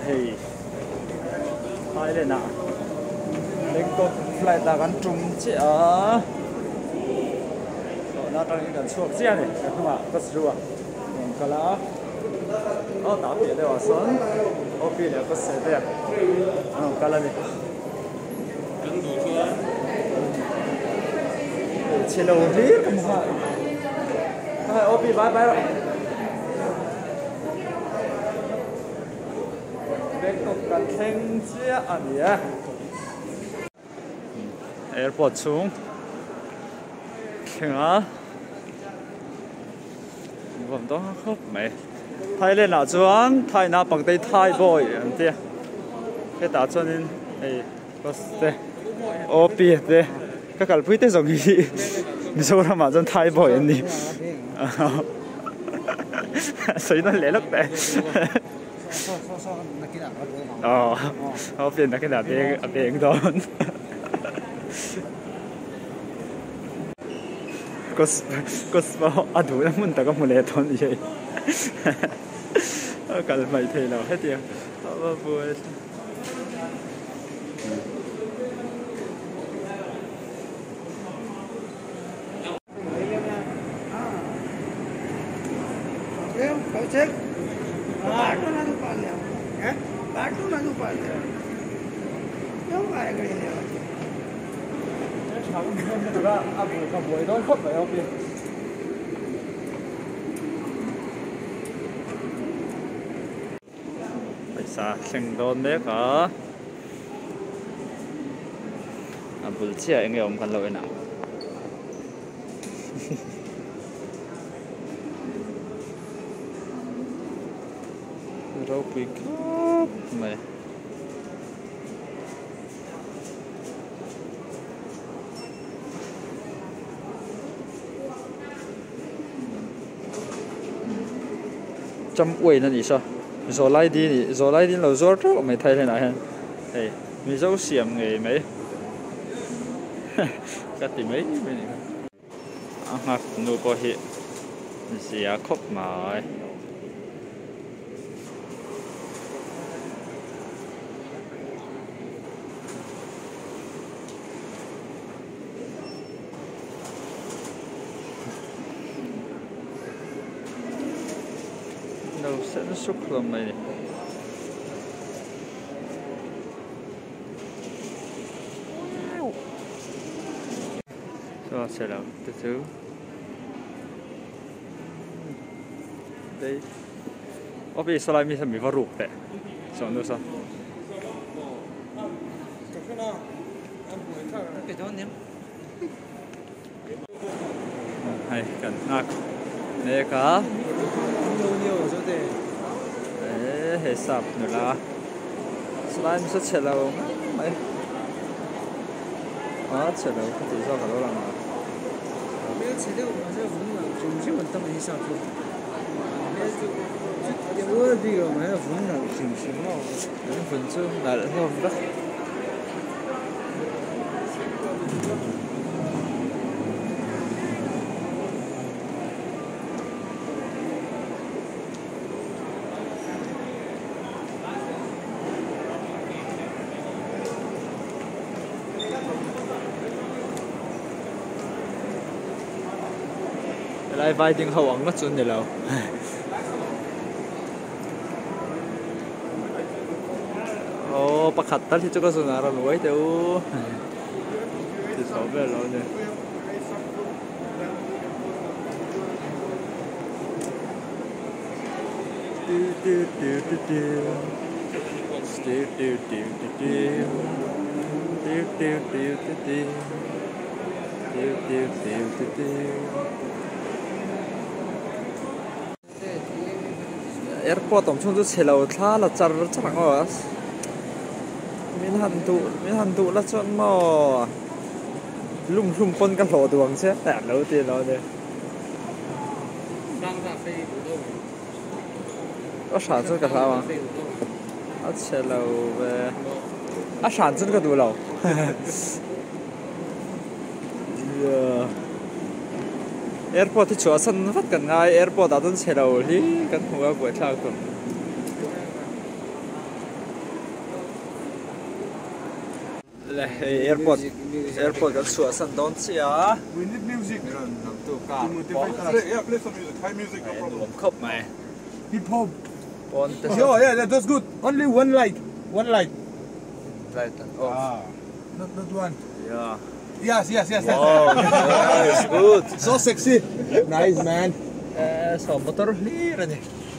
hei hai lên nè lên cột lại là gắn trúng chị ở nó trong những cái chuột xe này không ạ có sự à có lá tao biết đấy à son biết là có sẽ đấy cái là gì chỉ là một tí không phải biết bye bye rồi bên cạnh cái thanh chia anh nhé airport xuống khen á vẫn đó khóc mày Thái lên là chuẩn Thái na bằng tay Thái boy anh thế cái đã cho nên có thế biết thế các cái bữa tết giống gì mình số ra mà chân Thái boy anh đi sấy nó lẽ lắm đấy biết là cái nào biết đó có đủ lắm mình ta có một lẽ thôi vậy cả mày thì nào hết tiền vui kau cek, batu nanti panen, batu nanti panen, yang baik ini. Thực ra cả buổi đó khóc phải không biết bây giờ sinh đồn đấy cả buổi chiều anh em còn lội nào rau pick up mày chăm quỷ là gì sao rồi lại đi là rồi đó mày thấy thế nào hả hey mình dấu xiêm nghề mấy cái gì mấy bên này ngạc nụ có hiện gì khóc mà đâu sẽ nó xúc lầm này rồi sẽ làm từ từ đây ở bên sau này mình sẽ bị vào rụp đấy xong nữa sao hay cần ngạc nè cả nhiều rồi đấy. Hệ sập nữa là slime sẽ chạy lâu mấy chạy lâu không chỉ do cả lâu lắm mà bây giờ chạy lâu mà sẽ vững là chúng chỉ vẫn tâm lý sập rồi bây giờ cái vấn đề mà là vững là chính chính mà những phần chung là không đó lại vài tiếng hậu ống nó chuẩn để lâu bác khát tắt thì cho cái số nào rồi nuôi đâu thì sáu về lâu nhỉ airport 엄청 좋지 lâu thà là chặt chẳng rồi mình hành tụ là chọn mò lung phân cái lỗ đường chứ tẻ lâu tiền đó đấy có sản xuất cái sao à sẽ lâu về sản xuất cái đồ lâu airport thì chúa sân phát cần ai airport đã tuân sẽ lâu thì cần hoa của sao cũng airport kan suah san don chia. We need music. Nam tu ka. Yeah, play some music. High music, no problem. Khop mai. Hip hop. Pon te. Yeah, that's good. Only one light. One light. Light off. Not one. Yeah. Yes. Wow, nice, good. So sexy. Nice, man. So motor ni ra ni.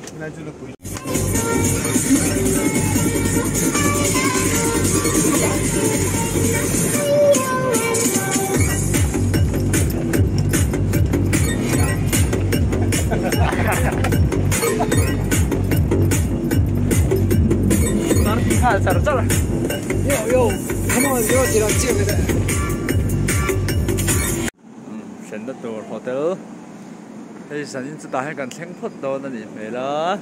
Sar. Yo, come on, yo, chỉ làm chiếc này. Send to hotel. Hey, san in ta hai kan theng phot do na ni mela.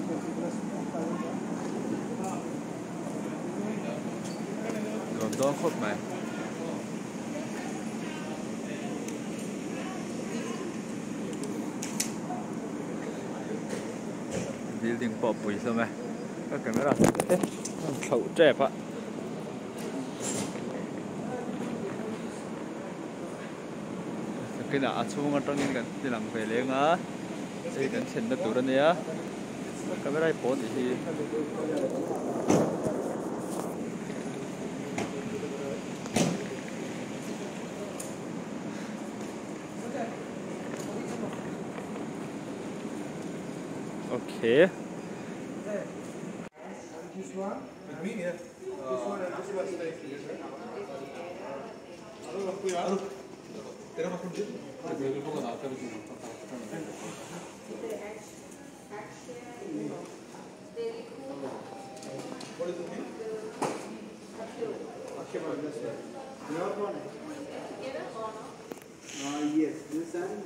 London khop mai. Building pop pui sao mai. Các camera. Khẩu trẻ ạ. Cái nào chung trong những cái đi làm về lên á, đây cái chân đất tủ đó nè, camera phốt thì okay. This one with me, yeah. This one and this one stay here. Terá más contigo? What is the name? Akhiva, this one. Your one? Yes, this one.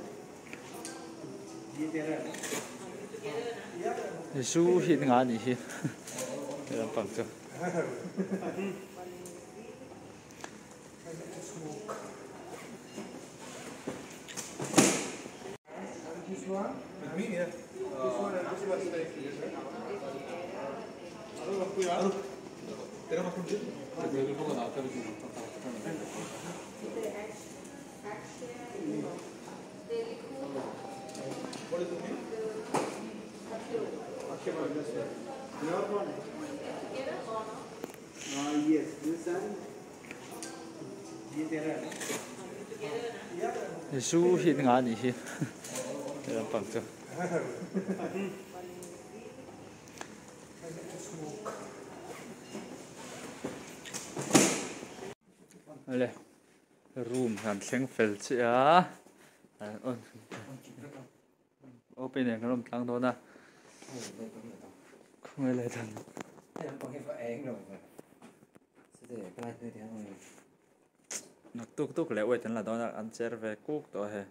Su hiện ngã gì hiện, làm bằng chưa? This one with me, yeah. This one and this one stay here. Terá más contigo? What is the name? Akhiva, this one. Your one? Yes, this one. Su hiện ngã gì hiện, làm bằng chưa? Đây, room làm sáng phèn chứ à? Open này nó làm tăng thôi na. Không ai lại thằng. Nó tuk lẽ vậy, thế là đó là ăn chơi về cuốc đó hè.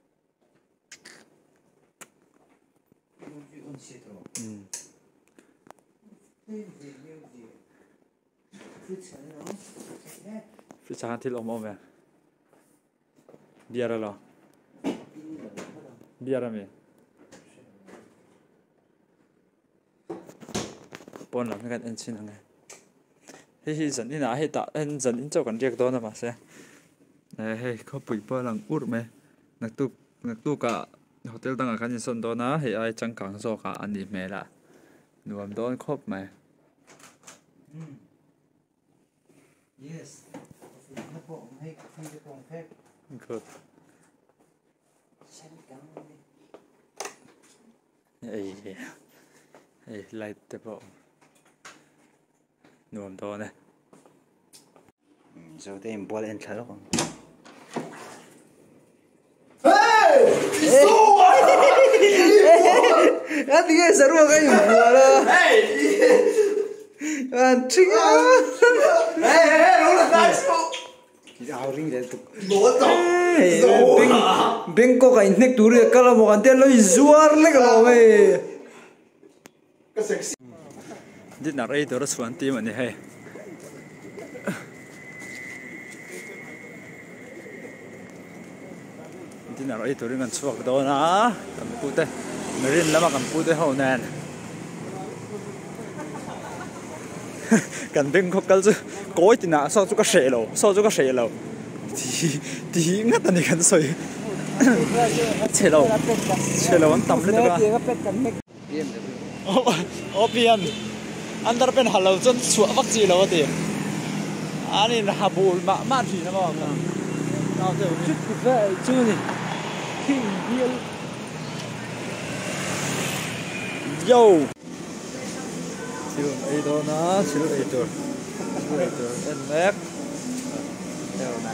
Phía sáng thì lồng ôm về. Bia rồi. Bia rồi mày. Bốn lần cái anh xin này. Hi dần đi nào hi ta anh dần in cho con riêng đó mà sẽ. Hey, có bụi bơ lần út mày. Nạc tu cả hotel đang ở cái sân đó na, hi ai chẳng càng so cả anh đi mày là. Nuông đó khóc mày. Yes. Good. Hey, light the ball. Nuông đó này. Rồi đây em bỏ lên thở không? Anh đi cái sợi cái gì mua đó? Anh chính á. Nó là đại số. Áo ring đấy tụi. Bangkok cái internet tour cái là một anh tên lối zuar lấy cái lo mày. Cái sexy. Đi nào đây đó xuống tim anh hay. Đi nào đây tôi đang xuống đó na, cầm bút đây, người lên làm cầm bút đây hậu nè. cần bên có cái cối thì nã sao cho cái sệ lầu sao cho cái sệ lầu thì ngắt anh cần soi sệ lầu anh tầm lên đó ô biển anh ta bên hà lầu chân sủa vắt gì lầu thì anh ấy hà bù mát thì nó bảo nào thì chút về chưa gì khi điên yo siêu ấy đó nó siêu ấy rồi en mac theo này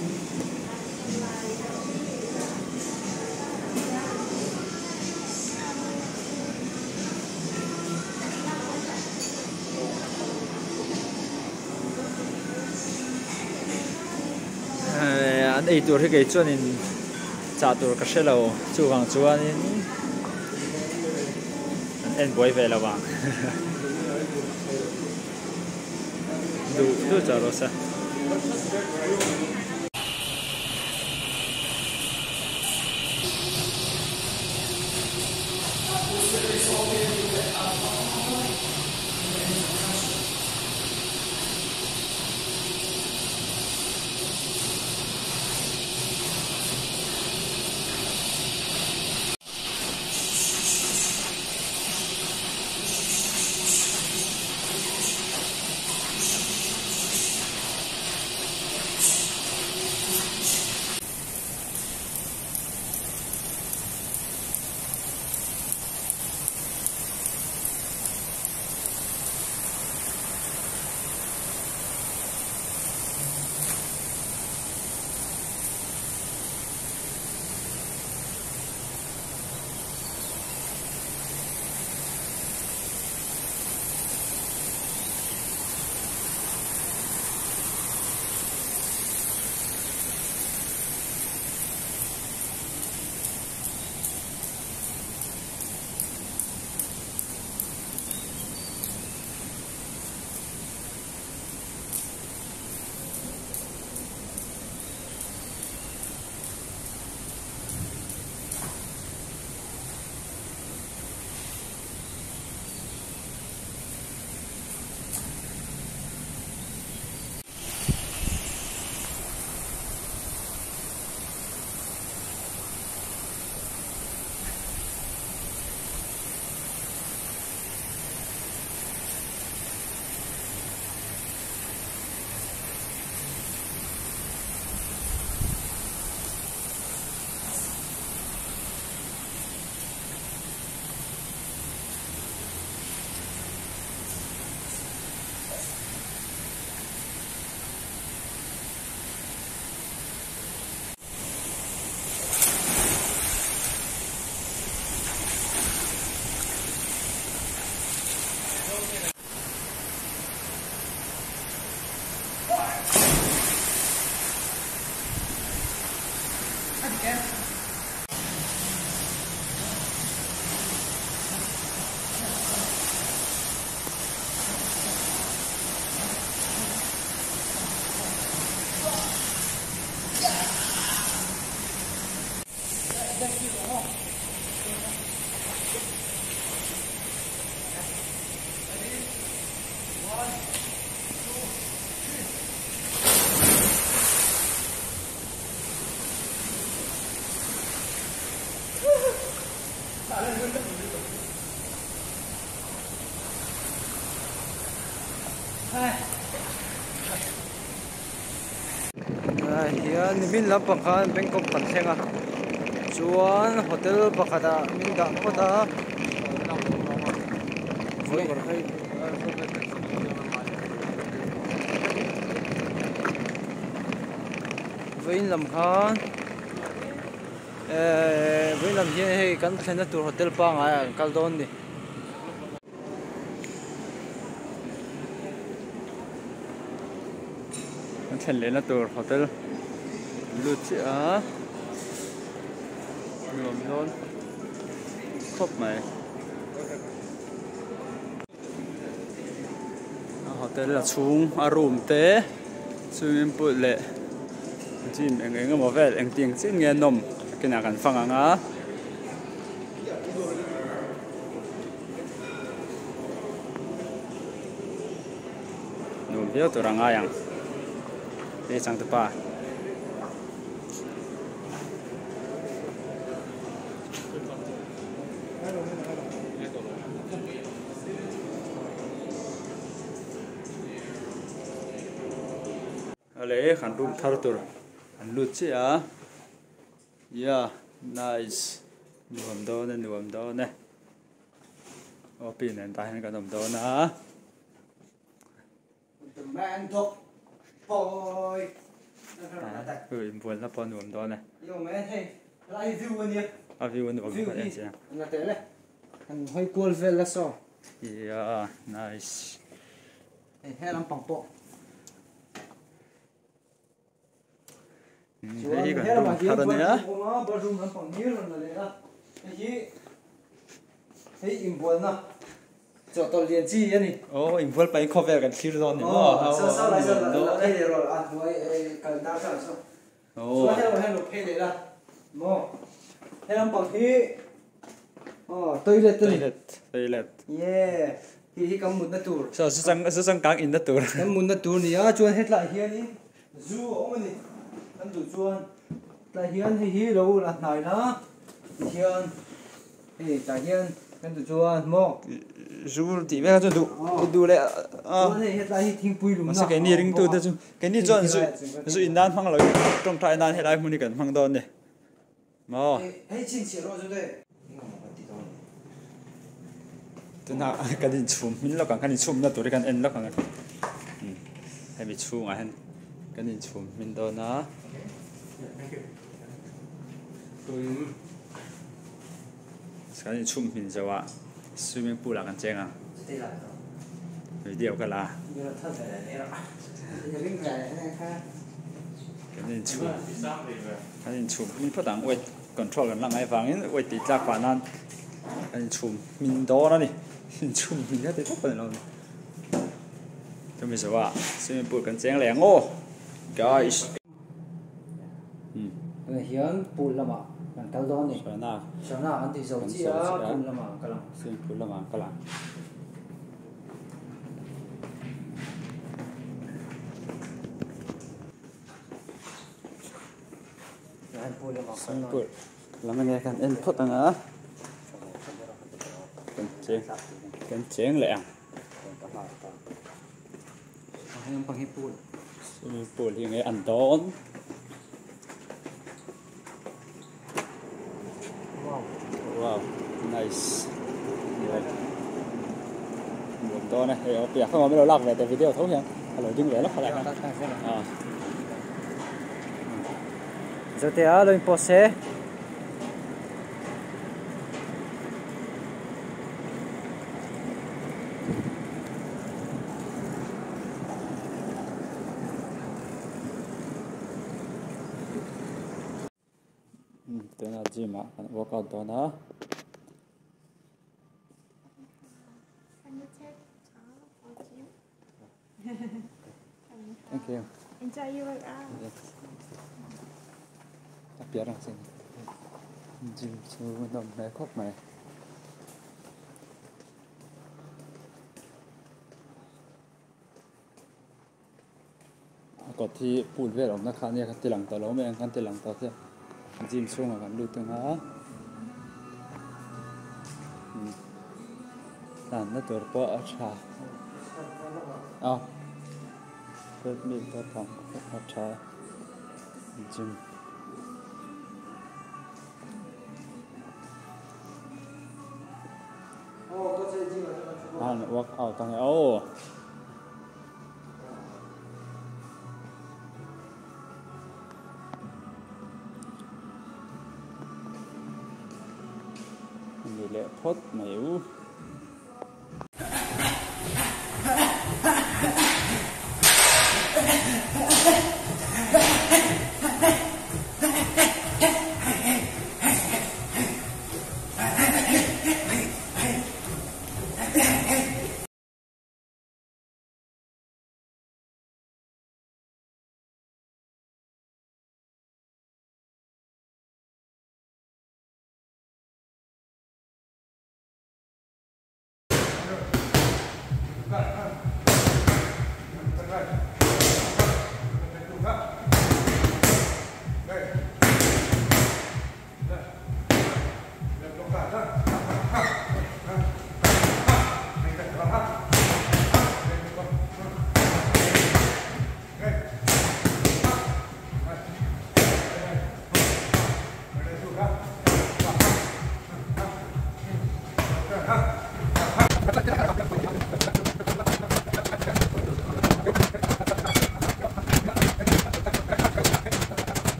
anh ấy tuổi cái cho nên trả tuổi cái xe lầu chú vàng chú anh em quay về là vàng đủ trả rồi sao hian min lam pakhan Bangkok kan thenga chuan hotel pakhata min da khota vein lam khan vein lam hian hei kan thena tur hotel pa nga kal don ni thành lên là tour hotel lượt chị á ngầm luôn khóc mày hotel là chung à room té swimming pool lệ chim anh mà về anh tiếng chim nghe nôm cái nào cần phăng á nụ biểu tụi rằng ai à đi sang thứ ba lẽ khăn room thar tur an lut chi à yeah nice nuam do ne opin en ta hen ka nom do na the man top boy buồn là pon nuam do ne yo man hey lại view anh nhé view nuam view ka đi chi là thế này anh hơi cool về là sao yeah nice hey làm bằng bộ đây còn room thar ne bedroom làm bằng nhiều lần là đấy hey im buồn na cho tôi liền chi vậy nè im buồn phải cover kan clear zone ni sao lại đây rồi à tôi cần đào sao sao hay là phê đấy là mò hay làm bằng thế toilet yeah thì cầm một nát tour so sang kang in the tour cầm một nát tour này chuan hết lại hiền đi du ông này anh du chuan lại hiền thì hi đâu là này đó hiền thì tại hiền anh du chuan mò du thì bây giờ du lại chuan thì hết lại hi thinh pui lùng mà cái này ring tu chứ cái này chọn du in dan phang lại trong thái nan hết lại muốn đi cần phang đòn này mà hey chính xác rồi đấy tôi nói cái gì chum mình lo càng cái gì chum nó tuổi cái em lo càng hay bị chum à cái gì chum mình đó nó cái gì chum mình cho à swimming pool là cái chén à rồi điều cái là cái gì chum mình phát động quay control cái năng ai vàng quay tỷ giá quả nan cái gì chum mình đó nó đi chum mình cái tốt hơn rồi cho mình sao à swimming pool cái chén lẻ ngô guys hiền pool là mà làm tao đó này sao nào anh thì giàu chi á pool là mà cái lòng swimming pool là mà cái là swimming pool làm anh nghe cái input nữa cái chén lẻ em bằng hiệp pool swimming pool thì nghe ăn đón wow nice buồn to này thì ở không có mấy đồ lắc về tại video thấu nhá rồi đứng về lắc lại giờ thì ở lên pose tôi là gì mà workout đó nó thank you enjoy your workout đặc biệt là gì gym vận động này khóc mày cóที่พูดเรื่องนักข่าวเนี่ยกันทีหลังต่อแล้วไม่งั้นกันทีหลังต่อเสียจิมช่วงกันดูตึงฮะนั่นน่ะตัวปอชาเอาเพิ่มมีตัวทองปอชาจิมwork out ตรงนี้โอ้นี่แหละพดเหนียว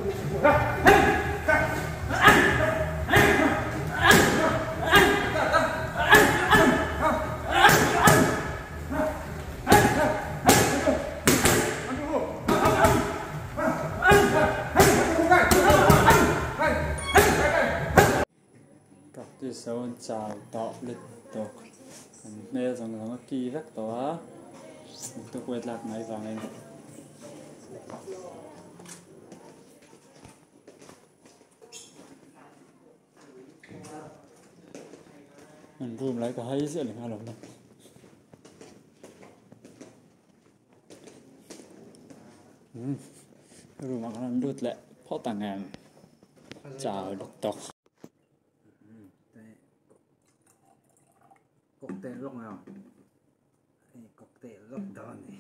Thì sau chào tọt lịch tọt nè rằng nó kỳ rất to tôi quay lại máy vàng này mình rùm lại cả hai sẽ là lòng này rùm mà nó đút lại phó tàng ngàn chào lịch tọt cocktail lúc nào cocktail lúc đó này